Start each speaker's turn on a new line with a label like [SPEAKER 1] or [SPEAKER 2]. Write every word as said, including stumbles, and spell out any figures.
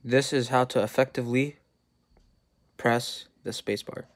[SPEAKER 1] This is how to effectively press the spacebar.